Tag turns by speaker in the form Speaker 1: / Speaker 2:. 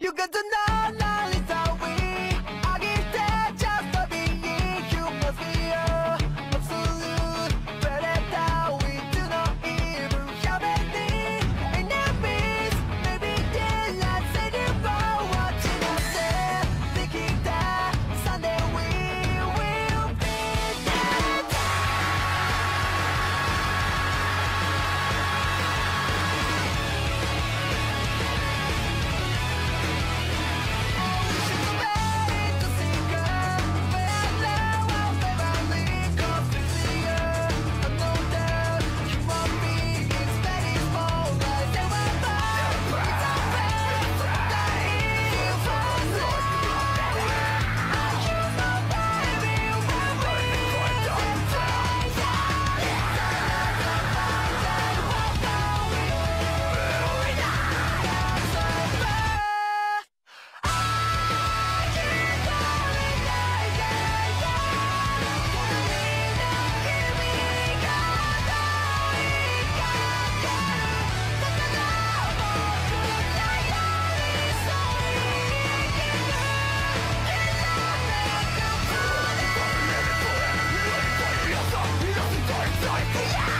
Speaker 1: You got to know now it's how we I give that just for being human fear absolute predator we do not even have any enemies maybe they're not saying about watching us there thinking that someday we will be dead Yeah!